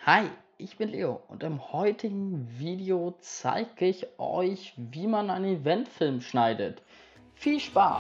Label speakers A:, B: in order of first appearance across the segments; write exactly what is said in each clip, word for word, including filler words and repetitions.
A: Hi, ich bin Leo und im heutigen Video zeige ich euch, wie man einen Eventfilm schneidet. Viel Spaß!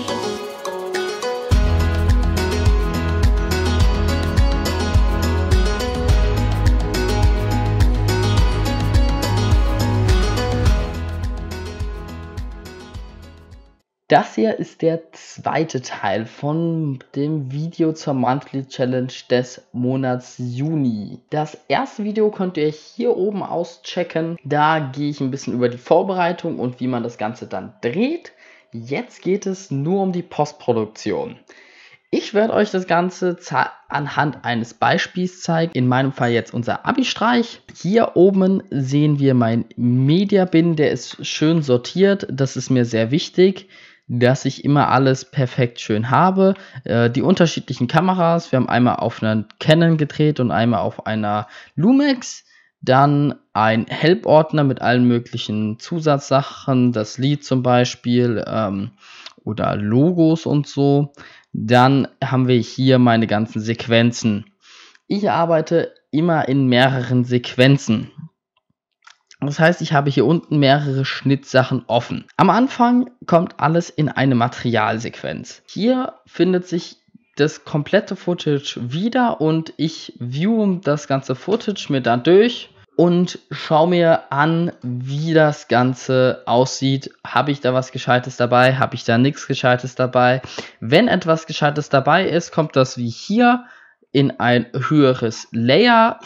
A: Das hier ist der zweite Teil von dem Video zur Monthly Challenge des Monats Juni. Das erste Video könnt ihr hier oben auschecken. Da gehe ich ein bisschen über die Vorbereitung und wie man das Ganze dann dreht. Jetzt geht es nur um die Postproduktion. Ich werde euch das Ganze anhand eines Beispiels zeigen. In meinem Fall jetzt unser Abi-Streich. Hier oben sehen wir mein Media-Bin. Der ist schön sortiert. Das ist mir sehr wichtig, dass ich immer alles perfekt schön habe. Äh, die unterschiedlichen Kameras, wir haben einmal auf einer Canon gedreht und einmal auf einer Lumix. Dann ein Help-Ordner mit allen möglichen Zusatzsachen, das Lied zum Beispiel ähm, oder Logos und so. Dann haben wir hier meine ganzen Sequenzen. Ich arbeite immer in mehreren Sequenzen. Das heißt, ich habe hier unten mehrere Schnittsachen offen. Am Anfang kommt alles in eine Materialsequenz. Hier findet sich das komplette Footage wieder und ich view das ganze Footage mir dann durch und schaue mir an, wie das Ganze aussieht. Habe ich da was Gescheites dabei? Habe ich da nichts Gescheites dabei? Wenn etwas Gescheites dabei ist, kommt das wie hier in ein höheres Layer.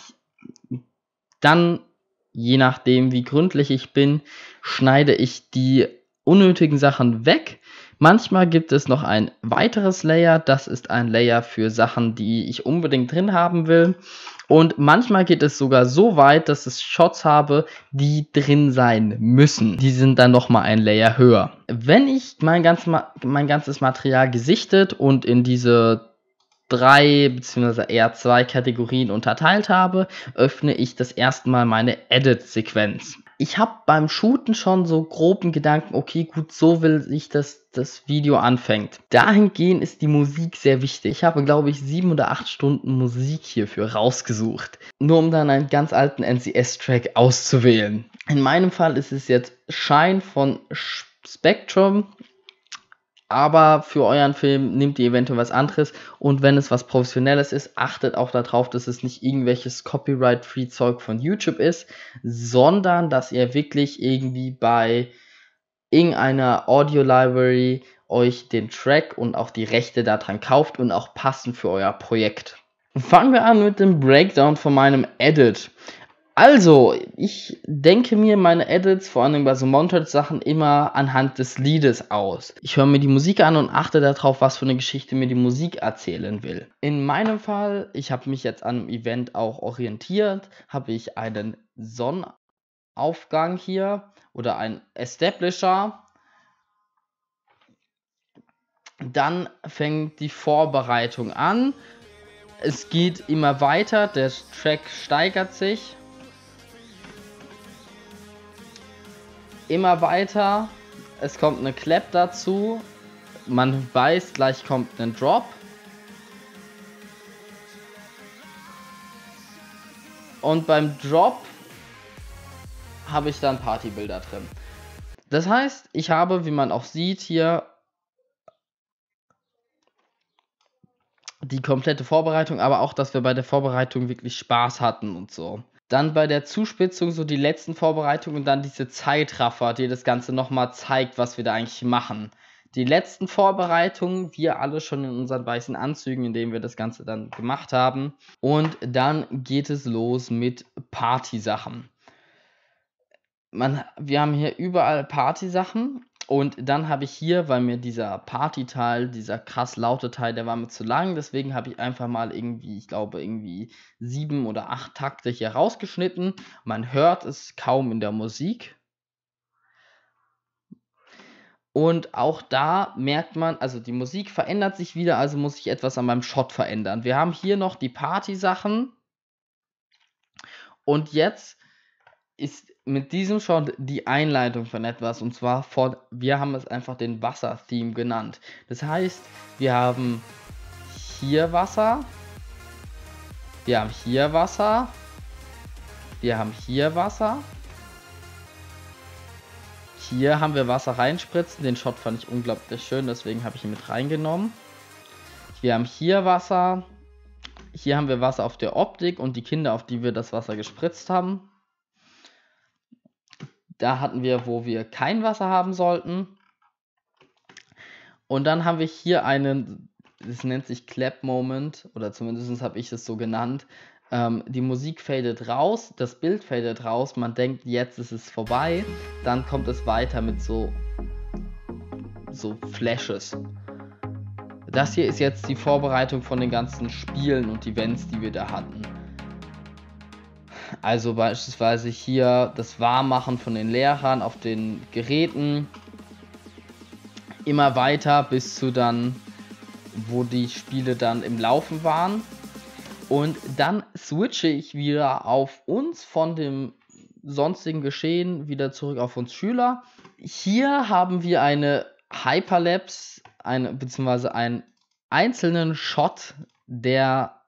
A: Dann, je nachdem wie gründlich ich bin, schneide ich die unnötigen Sachen weg. Manchmal gibt es noch ein weiteres Layer, das ist ein Layer für Sachen, die ich unbedingt drin haben will. Und manchmal geht es sogar so weit, dass ich Shots habe, die drin sein müssen. Die sind dann nochmal ein Layer höher. Wenn ich mein, ganz, mein ganzes Material gesichtet und in diese drei bzw. eher zwei Kategorien unterteilt habe, öffne ich das erste Mal meine Edit-Sequenz. Ich habe beim Shooten schon so groben Gedanken, okay, gut, so will ich, dass das Video anfängt. Dahingehend ist die Musik sehr wichtig. Ich habe, glaube ich, sieben oder acht Stunden Musik hierfür rausgesucht, nur um dann einen ganz alten N C S-Track auszuwählen. In meinem Fall ist es jetzt Shine von Spectrum. Aber für euren Film nehmt ihr eventuell was anderes. Und wenn es was Professionelles ist, achtet auch darauf, dass es nicht irgendwelches Copyright-Free-Zeug von YouTube ist, sondern dass ihr wirklich irgendwie bei irgendeiner Audio-Library euch den Track und auch die Rechte daran kauft und auch passend für euer Projekt. Fangen wir an mit dem Breakdown von meinem Edit. Also, ich denke mir meine Edits, vor allem bei so Montage-Sachen, immer anhand des Liedes aus. Ich höre mir die Musik an und achte darauf, was für eine Geschichte mir die Musik erzählen will. In meinem Fall, ich habe mich jetzt an einem Event auch orientiert, habe ich einen Sonnenaufgang hier oder einen Establisher. Dann fängt die Vorbereitung an. Es geht immer weiter, der Track steigert sich. Immer weiter, es kommt eine Clap dazu, man weiß, gleich kommt ein Drop. Und beim Drop habe ich dann Partybilder drin. Das heißt, ich habe, wie man auch sieht, hier die komplette Vorbereitung, aber auch, dass wir bei der Vorbereitung wirklich Spaß hatten und so. Dann bei der Zuspitzung so die letzten Vorbereitungen und dann diese Zeitraffer, die das Ganze nochmal zeigt, was wir da eigentlich machen. Die letzten Vorbereitungen, wir alle schon in unseren weißen Anzügen, in denen wir das Ganze dann gemacht haben. Und dann geht es los mit Partysachen. Man, wir haben hier überall Partysachen. Und dann habe ich hier, weil mir dieser Party-Teil, dieser krass laute Teil, der war mir zu lang, deswegen habe ich einfach mal irgendwie, ich glaube irgendwie sieben oder acht Takte hier rausgeschnitten. Man hört es kaum in der Musik. Und auch da merkt man, also die Musik verändert sich wieder, also muss ich etwas an meinem Shot verändern. Wir haben hier noch die Party-Sachen. Und jetzt ist mit diesem Shot die Einleitung von etwas, und zwar von, wir haben es einfach den Wasser-Theme genannt. Das heißt, wir haben hier Wasser, wir haben hier Wasser Wir haben hier Wasser. Hier haben wir Wasser reinspritzen. Den Shot fand ich unglaublich schön, deswegen habe ich ihn mit reingenommen. Wir haben hier Wasser. Hier haben wir Wasser auf der Optik und die Kinder, auf die wir das Wasser gespritzt haben. Da hatten wir, wo wir kein Wasser haben sollten. Und dann haben wir hier einen, das nennt sich Clap Moment, oder zumindest habe ich es so genannt. Ähm, die Musik fadet raus, das Bild fadet raus, man denkt, jetzt ist es vorbei. Dann kommt es weiter mit so, so Flashes. Das hier ist jetzt die Vorbereitung von den ganzen Spielen und Events, die wir da hatten. Also beispielsweise hier das Warmmachen von den Lehrern auf den Geräten. Immer weiter bis zu dann, wo die Spiele dann im Laufen waren. Und dann switche ich wieder auf uns von dem sonstigen Geschehen wieder zurück auf uns Schüler. Hier haben wir eine Hyperlapse, eine, beziehungsweise einen einzelnen Shot, der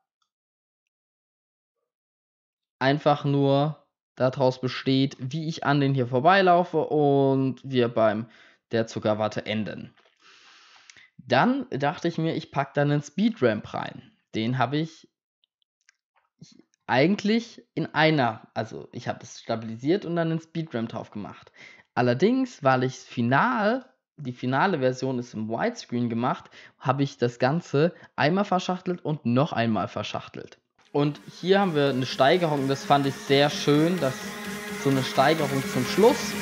A: einfach nur daraus besteht, wie ich an den hier vorbeilaufe und wir beim der Zuckerwatte enden. Dann dachte ich mir, ich packe dann einen Speedramp rein. Den habe ich eigentlich in einer, also ich habe es stabilisiert und dann einen Speedramp drauf gemacht. Allerdings, weil ich final, die finale Version ist im Widescreen gemacht, habe ich das Ganze einmal verschachtelt und noch einmal verschachtelt. Und hier haben wir eine Steigerung, das fand ich sehr schön, dass so eine Steigerung zum Schluss.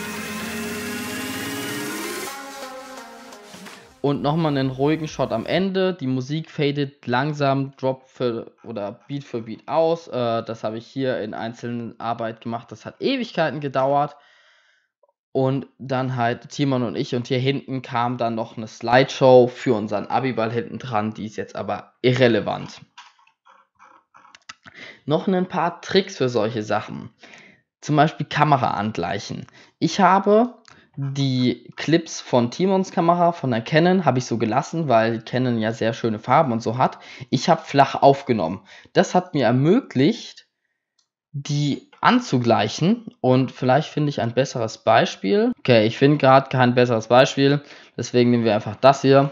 A: Und nochmal einen ruhigen Shot am Ende. Die Musik fadet langsam Drop für oder Beat für Beat aus. Äh, das habe ich hier in einzelnen Arbeit gemacht. Das hat Ewigkeiten gedauert. Und dann halt Timon und ich. Und hier hinten kam dann noch eine Slideshow für unseren Abiball hinten dran. Die ist jetzt aber irrelevant. Noch ein paar Tricks für solche Sachen. Zum Beispiel Kamera angleichen. Ich habe die Clips von Timons Kamera, von der Canon, habe ich so gelassen, weil Canon ja sehr schöne Farben und so hat. Ich habe flach aufgenommen. Das hat mir ermöglicht, die anzugleichen. Und vielleicht finde ich ein besseres Beispiel. Okay, ich finde gerade kein besseres Beispiel. Deswegen nehmen wir einfach das hier.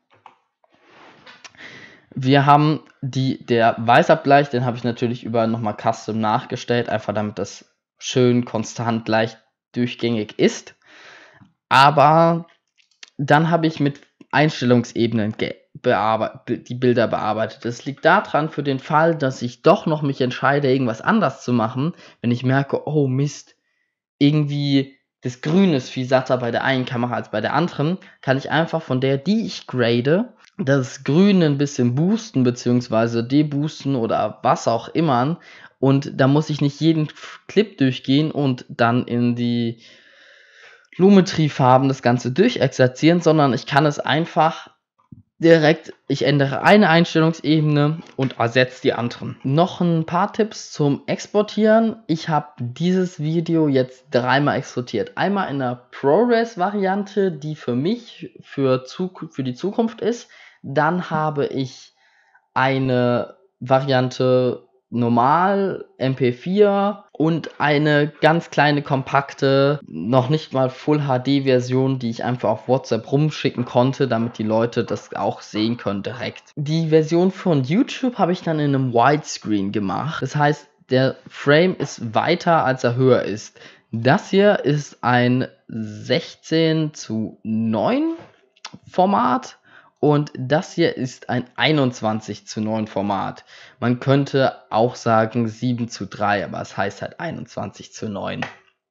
A: Wir haben die, der Weißabgleich, den habe ich natürlich überall nochmal custom nachgestellt, einfach damit das schön konstant leicht durchgängig ist. Aber dann habe ich mit Einstellungsebenen die Bilder bearbeitet. Das liegt daran, für den Fall, dass ich doch noch mich entscheide, irgendwas anders zu machen, wenn ich merke, oh Mist, irgendwie das Grün ist viel satter bei der einen Kamera als bei der anderen, kann ich einfach von der, die ich grade, das Grün ein bisschen boosten bzw. deboosten oder was auch immer. Und da muss ich nicht jeden Clip durchgehen und dann in die Lumetri-Farben das Ganze durchexerzieren, sondern ich kann es einfach direkt, ich ändere eine Einstellungsebene und ersetze die anderen. Noch ein paar Tipps zum Exportieren. Ich habe dieses Video jetzt dreimal exportiert. Einmal in der ProRes-Variante, die für mich für, für die Zukunft ist. Dann habe ich eine Variante normal, M P vier und eine ganz kleine, kompakte, noch nicht mal Full H D Version, die ich einfach auf WhatsApp rumschicken konnte, damit die Leute das auch sehen können direkt. Die Version von YouTube habe ich dann in einem Widescreen gemacht. Das heißt, der Frame ist weiter, als er höher ist. Das hier ist ein sechzehn zu neun Format. Und das hier ist ein einundzwanzig zu neun Format. Man könnte auch sagen sieben zu drei, aber es heißt halt einundzwanzig zu neun.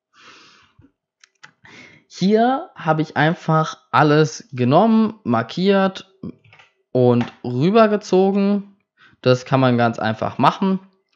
A: Hier habe ich einfach alles genommen, markiert und rübergezogen. Das kann man ganz einfach machen.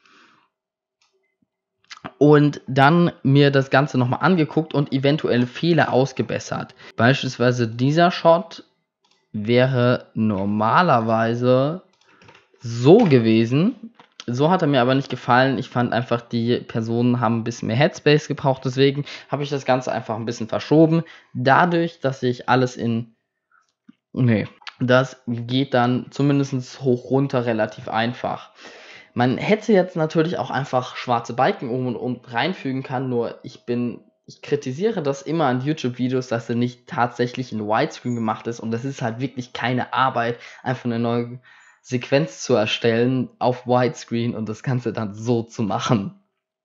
A: Und dann mir das Ganze nochmal angeguckt und eventuelle Fehler ausgebessert. Beispielsweise dieser Shot wäre normalerweise so gewesen. So hat er mir aber nicht gefallen. Ich fand einfach, die Personen haben ein bisschen mehr Headspace gebraucht. Deswegen habe ich das Ganze einfach ein bisschen verschoben. Dadurch, dass ich alles in... Nee, das geht dann zumindest hoch runter relativ einfach. Man hätte jetzt natürlich auch einfach schwarze Balken um und um reinfügen können, nur ich bin ich kritisiere das immer an YouTube-Videos, dass er nicht tatsächlich in Widescreen gemacht ist und das ist halt wirklich keine Arbeit, einfach eine neue Sequenz zu erstellen auf Widescreen und das Ganze dann so zu machen.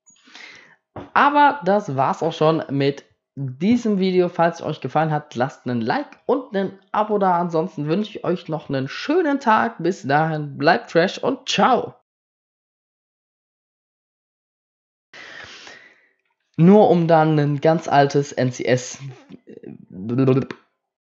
A: Aber das war's auch schon mit diesem Video. Falls es euch gefallen hat, lasst einen Like und ein Abo da. Ansonsten wünsche ich euch noch einen schönen Tag. Bis dahin, bleibt fresh und ciao. Nur um dann ein ganz altes N C S